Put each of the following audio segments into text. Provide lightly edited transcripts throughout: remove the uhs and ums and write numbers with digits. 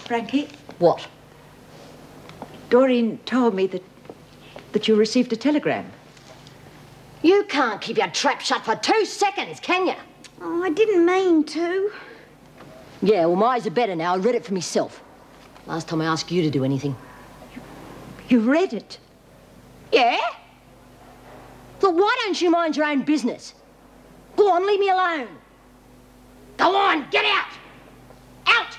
Frankie. What? Doreen told me that you received a telegram. You can't keep your trap shut for 2 seconds, can you? Oh, I didn't mean to. Yeah, well, my eyes are better now. I read it for myself. Last time I asked you to do anything. You read it? Yeah? Look, why don't you mind your own business? Go on, leave me alone. Go on, get out! Out!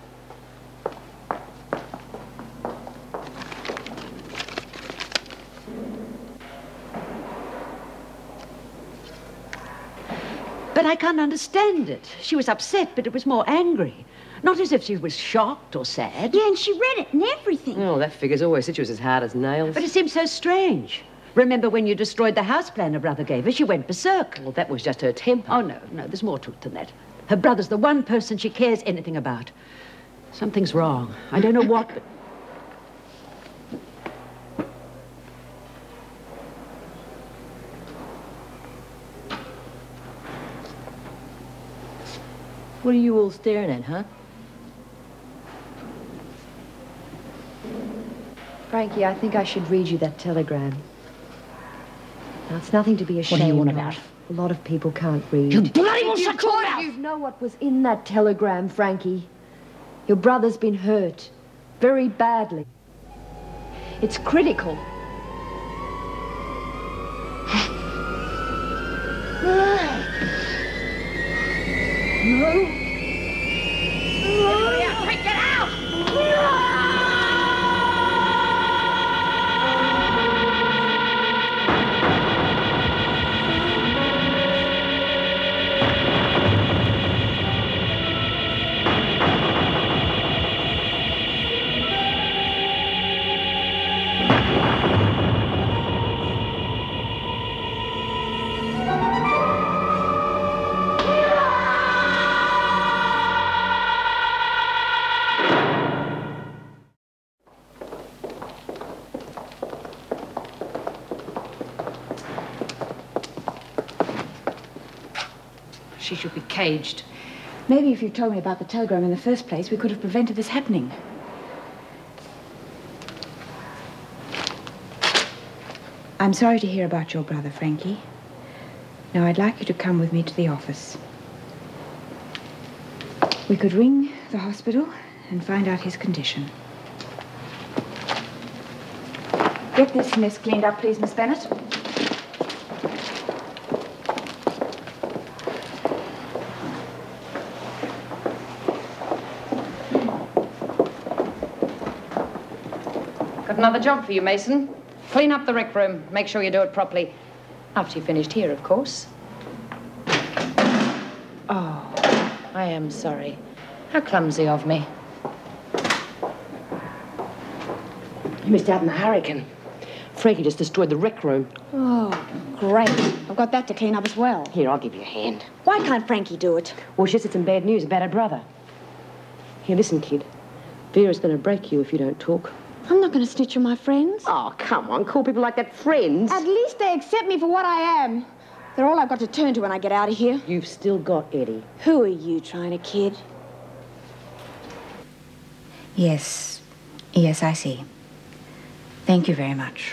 But I can't understand it. She was upset, but it was more angry. Not as if she was shocked or sad. Yeah, and she read it and everything. Oh, that figures always said she was as hard as nails. But it seems so strange. Remember when you destroyed the house plan her brother gave her? She went berserk. Well, that was just her temper. Oh, no, there's more to it than that. Her brother's the one person she cares anything about. Something's wrong. I don't know what, but... What are you all staring at, huh? Frankie, I think I should read you that telegram. Now, it's nothing to be ashamed What do you want of. about? A lot of people can't read. You bloody well shut your mouth! You know what was in that telegram, Frankie. Your brother's been hurt. Very badly. It's critical. Get out! She should be caged. Maybe if you'd told me about the telegram in the first place, we could have prevented this happening. I'm sorry to hear about your brother, Frankie. Now, I'd like you to come with me to the office. We could ring the hospital and find out his condition. Get this mess cleaned up, please, Miss Bennett. Got another job for you, Mason. Clean up the rec room. Make sure you do it properly. After you've finished here, of course. Oh, I am sorry. How clumsy of me. You missed out on the hurricane. Frankie just destroyed the rec room. Oh, great. I've got that to clean up as well. Here, I'll give you a hand. Why can't Frankie do it? Well, she said some bad news about her brother. Here, listen, kid. Vera's going to break you if you don't talk. I'm not going to snitch on my friends. Oh, come on. Call people like that friends. At least they accept me for what I am. They're all I've got to turn to when I get out of here. You've still got Eddie. Who are you trying to kid? Yes. Yes, I see. Thank you very much.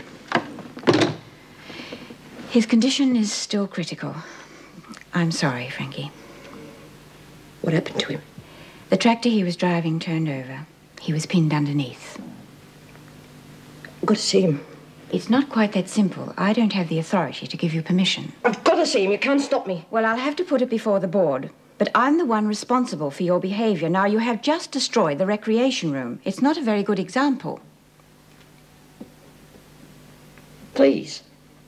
His condition is still critical. I'm sorry, Frankie. What happened to him? The tractor he was driving turned over. He was pinned underneath. I've got to see him. It's not quite that simple. I don't have the authority to give you permission. I've got to see him. You can't stop me. Well, I'll have to put it before the board. But I'm the one responsible for your behavior. Now, you have just destroyed the recreation room. It's not a very good example. Please.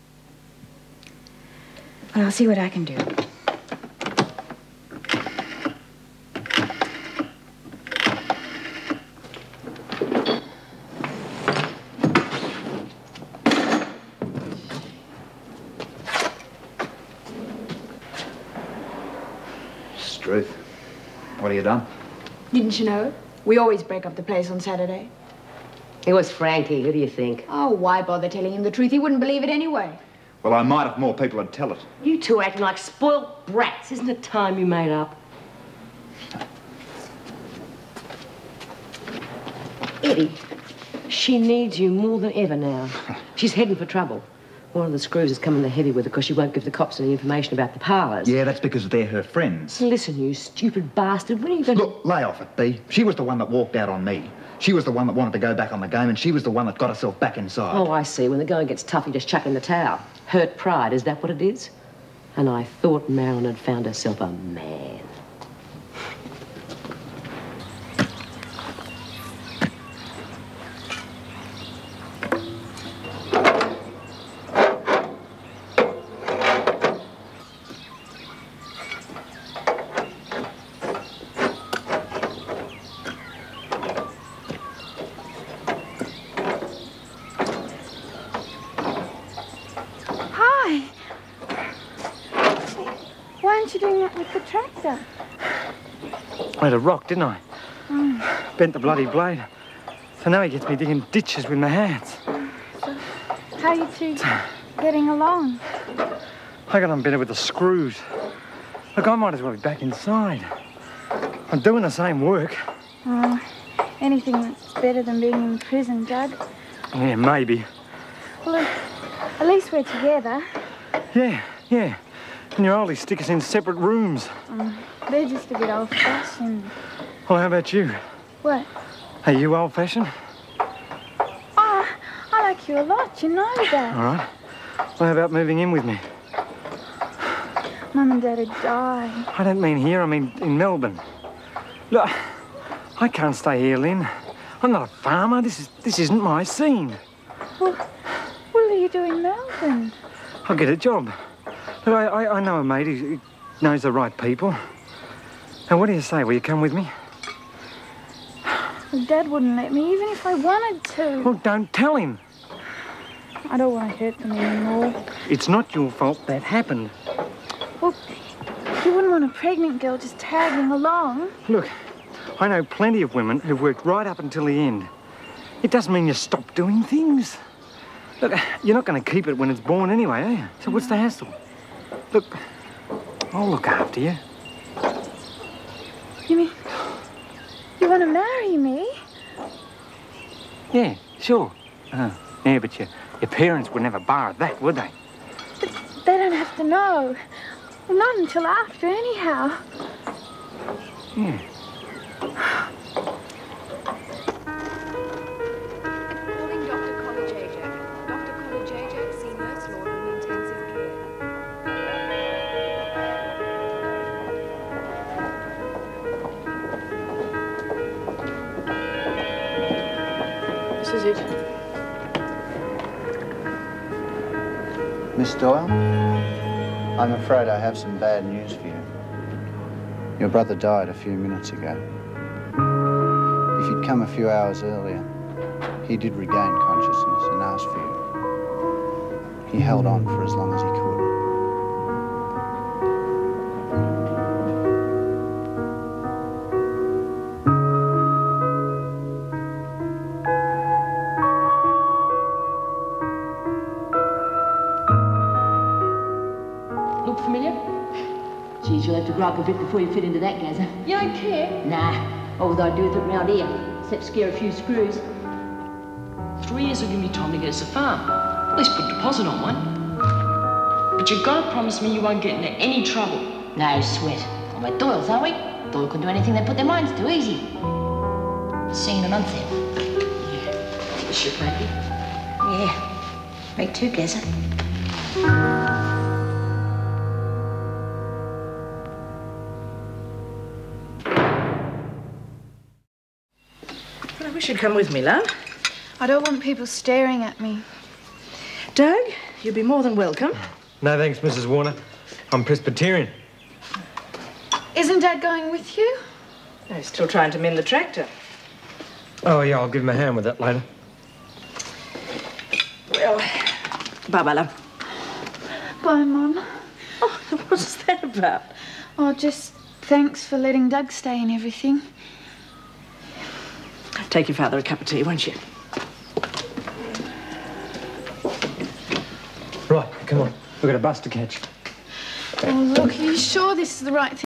Well, I'll see what I can do. Struth, what have you done? Didn't you know? We always break up the place on Saturday. It was Frankie. Who do you think? Oh, why bother telling him the truth? He wouldn't believe it anyway. Well, I might if more people would tell it. You two acting like spoilt brats. Isn't it time you made up? Eddie, she needs you more than ever now. She's heading for trouble. One of the screws has come in the heavy with her because she won't give the cops any information about the parlours. Yeah, that's because they're her friends. Listen, you stupid bastard, when are you going to... Look, lay off it, Bea. She was the one that walked out on me. She was the one that wanted to go back on the game, and she was the one that got herself back inside. Oh, I see. When the going gets tough, you just chuck in the towel. Hurt pride, is that what it is? And I thought Marilyn had found herself a man. Why aren't you doing that with the tractor? I had a rock, didn't I? Bent the bloody blade. So now he gets me digging ditches with my hands. So, how are you two getting along? I got unbent with the screws. Look, I might as well be back inside. I'm doing the same work. Oh, anything that's better than being in prison, Dad. Yeah, maybe. Well, look, at least we're together. Yeah. And your oldies stick us in separate rooms. They're just a bit old-fashioned. Well, how about you? What? Are you old-fashioned? Oh, I like you a lot, you know that. All right. Well, how about moving in with me? Mum and Dad would die. I don't mean here, I mean in Melbourne. Look, I can't stay here, Lynn. I'm not a farmer. This isn't my scene. Well, what are you doing in Melbourne? I'll get a job. Look, I know a mate who knows the right people. Now, what do you say? Will you come with me? Well, Dad wouldn't let me, even if I wanted to. Well, don't tell him. I don't want to hurt them anymore. It's not your fault that happened. Well, you wouldn't want a pregnant girl just tagging along. Look, I know plenty of women who've worked right up until the end. It doesn't mean you stop doing things. Look, you're not going to keep it when it's born anyway, are you? So what's the hassle? Look, I'll look after you. You mean you want to marry me? Yeah, sure. Yeah, but your parents would never bar that, would they? But they don't have to know. Well, not until after, anyhow. Yeah. Calling Dr. College-Ajax. Dr. College-Ajax, see Nurse Lord in intensive care. This is it. Miss Doyle, I'm afraid I have some bad news for you. Your brother died a few minutes ago. If you'd come a few hours earlier, he did regain consciousness and asked for you. He held on for as long as he could. Look familiar? Geez, you'll have to grow up a bit before you fit into that, Gazza. You don't care? Nah, all would I do with it round here, except scare a few screws. 3 years will give me time to get us a farm. At least put a deposit on one. But you've got to promise me you won't get into any trouble. No sweat. Well, we're Doyles, aren't we? Doyle can do anything they put their minds to, easy. See you in a month, then. Yeah. You should, maybe. Yeah. Me too, Gazza. I wish you'd come with me, love. I don't want people staring at me. Doug, you'll be more than welcome. No, thanks, Mrs. Warner. I'm Presbyterian. Isn't Dad going with you? He's still trying to mend the tractor. Oh, yeah, I'll give him a hand with that later. Well, bye-bye, love. Bye, Mum. Oh, what's that about? Oh, just thanks for letting Doug stay and everything. Take your father a cup of tea, won't you? Right, come on. We've got a bus to catch. Oh, look, are you sure this is the right thing?